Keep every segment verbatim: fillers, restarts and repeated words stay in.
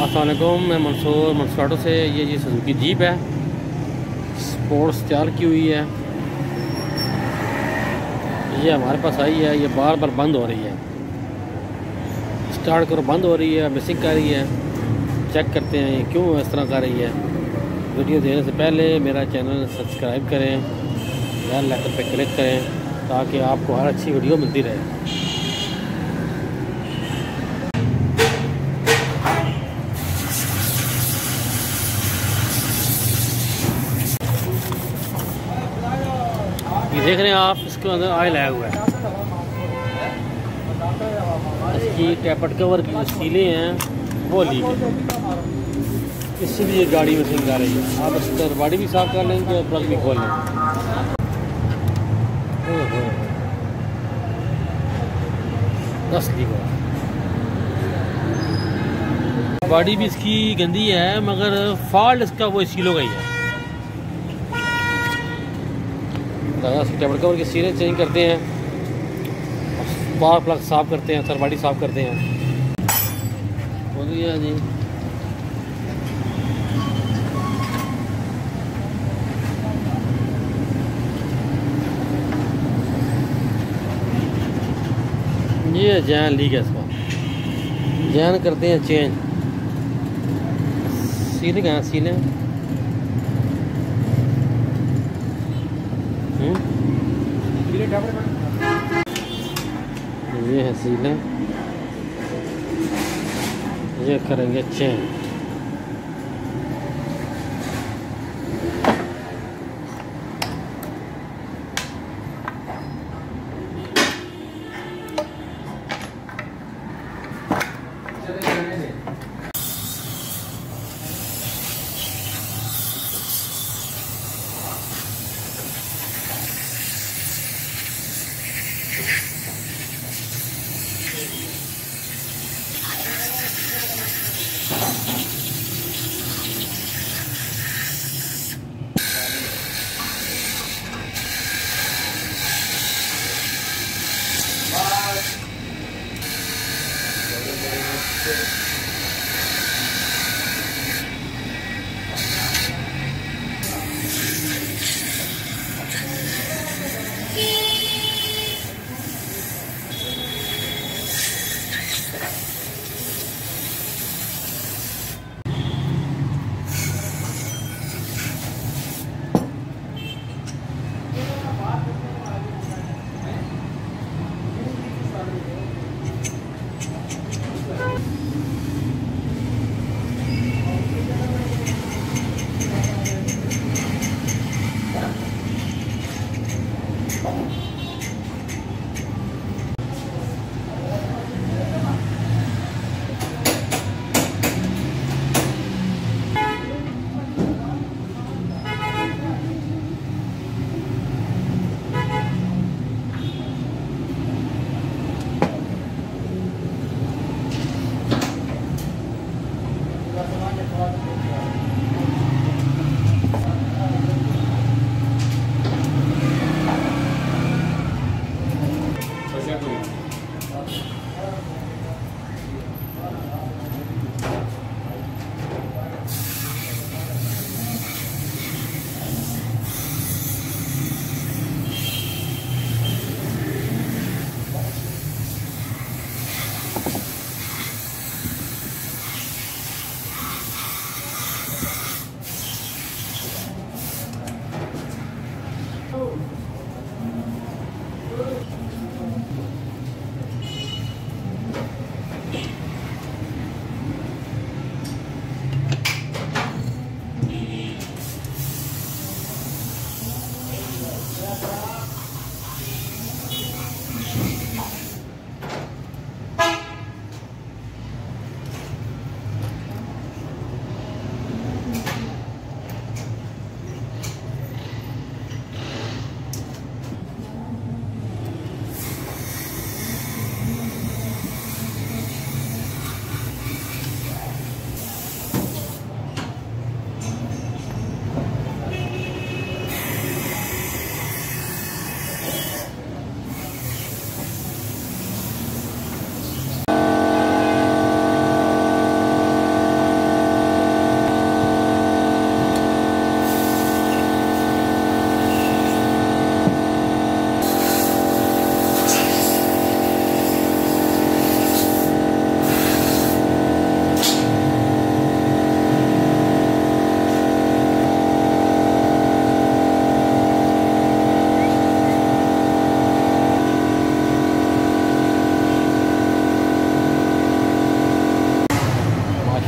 अस्सलामुअलैकुम, मैं मंसूर मंसूर ऑटो से। ये जी सुजुकी जीप है, स्पोर्ट्स तैयार की हुई है। ये हमारे पास आई है, ये बार बार बंद हो रही है, स्टार्ट करो बंद हो रही है, मिसिंग कर रही है। चेक करते हैं ये क्यों इस तरह कर रही है। वीडियो देने से पहले मेरा चैनल सब्सक्राइब करें, बेल आइकन पे क्लिक करें ताकि आपको हर अच्छी वीडियो मिलती रहे। ये देख रहे हैं आप, इसके अंदर ऑयल आया हुआ है। इसकी टैपट कवर की जो सीलें हैं वो लीक है, इसलिए गाड़ी में सिंग आ रही है। आप इसका बॉडी भी साफ कर लेंगे और प्लग भी खोल लेंगे। दस लीक हो, बॉडी भी इसकी गंदी है, मगर फॉल्ट इसका वो सीलों का ही है। टेबल कवर की सीलें चेंज करते हैं, स्पार्क प्लग साफ़ करते हैं, सरबाड़ी साफ़ करते हैं। हो गया जी। ये जैन लीक है, इसका जैन करते हैं चेंज। सीलें कहाँ सीलें ये है सीलें, ये करेंगे चेंज।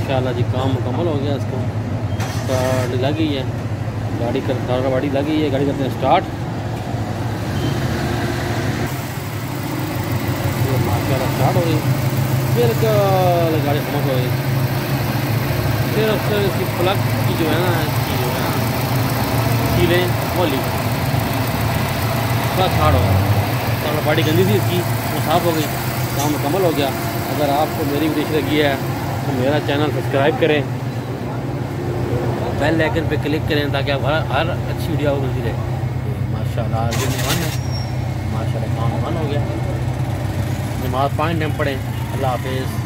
माशाल्लाह जी काम मुकम्मल हो गया। इसको स्टार्ट लग गई है, गाड़ी कर गाड़ी लग गई है। गाड़ी करते हैं स्टार्ट। माशाल्लाह स्टार्ट हो गई, फिर गाड़ी समझ हो गई। फिर अक्सर इसकी प्लग की जो है ना, इसकी जो है ना कीलें वो लीक प्लग स्टार्ट हो गया। और बॉडी गंदी थी इसकी, वो साफ़ हो गई, काम मुकम्मल हो गया। अगर आपको मेरी वीडियो अच्छी लगी है तो मेरा चैनल सब्सक्राइब करें, बेल आइकन पे क्लिक करें ताकि आप हर हर अच्छी वीडियो आपको मिलती रहे। माशाल्लाह आज दिन वन है, माशाल्लाह काम वन हो गया। नमाज पाँच टाइम पढ़ें। अल्लाह हाफिज़।